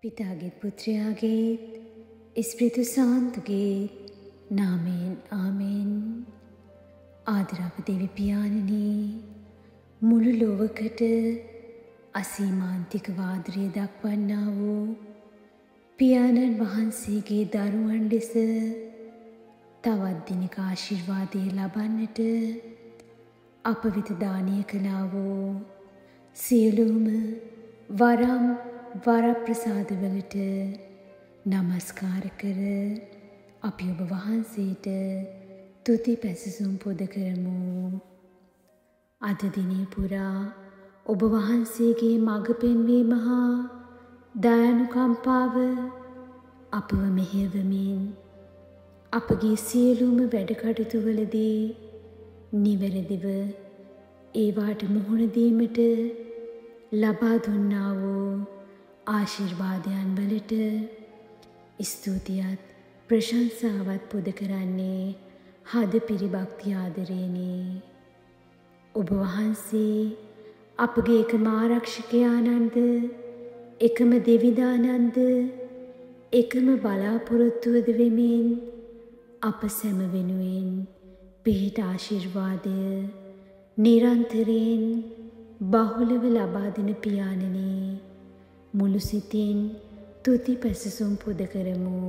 පිතාගේත් පුත්‍රයාගේත් ස්ප්‍රිතු සාන්තුගේත් නාමයෙන් ආමෙන්. ආදරව දෙවි පියාණනි, මුළු ලොවකට අසීමාන්තික වාදරය දක්වන්නා වූ පියාණන් වහන්සේගේ දරුවන් ලෙස තවත් දිනක ආශිර්වාදය ලබන්නට අප වෙත දානය කළා වූ සියලුම වරම් වරප්‍රසාදවලට නමස්කාර කර අපි ඔබ වහන්සේට තුති පැසසුම් පුද කරමු. අද දිනය පුරා ඔබ වහන්සේගේ මඟ පෙන්වීම හා දයානුකම්පාව අපව මෙහෙයවමින් අපගේ සියලුම වැඩ කටයුතුවලදී නිවැරදිව ඒවාට මුහුණ දීමට ලබා දුන්නා වූ ආශිර්වාදයන් වලට ස්තුතියත් ප්‍රශංසාවත් පුද කරන්නේ හදපිරි භක්ති ආදරයෙනි. ඔබ වහන්සේ අපගේ එකම ආරක්ෂකයාණන්ද, එකම දෙවිදානන්ද, එකම බලාපොරොත්තුවද වෙමින් අප සැම වෙනුවෙන් පිහිට ආශිර්වාදය නිරන්තරයෙන් බහුලව ලබා දෙන පියාණනි, මුළු සිතින් තුති පැසසුම් පුද කරමු.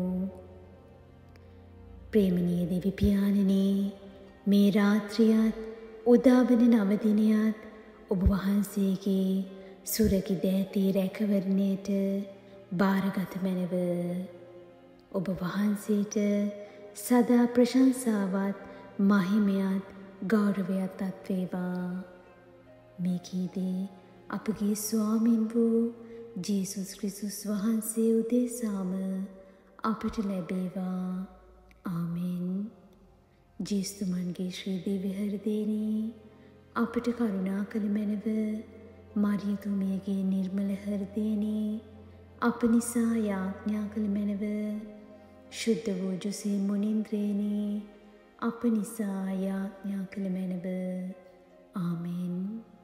ප්‍රේමනීය දෙවි පියාණනි, මේ රාත්‍රියත් උදාවන නවදිනයත් ඔබ වහන්සේගේ සුරකි දෑතී රැකවරණයට භාරගත මැනව. ඔබ වහන්සේට සදා ප්‍රශංසාවත් මහිමයත් ගෞරවයත් අත්වේවා. මේ කීදේ අපගේ ස්වාමින් වූ ජේසුස් ක්‍රිස්තුස් වහන්සේ උදෙසාම අපට ලැබේවා. ආමෙන්. ජේසුතුමන්ගේ ශ්‍රී දිව්‍ය හෘදයෙනි අපට කරුණා කළ මැනව. මරියතුමියගේ නිර්මල හෘදයෙනි අප නිසා යාඥා කළ මැනව. ශුද්ධ වූ ජොසේ මුනින්ද්‍රයෙනි අප නිසා යාඥා කළ මැනව. ආමෙන්.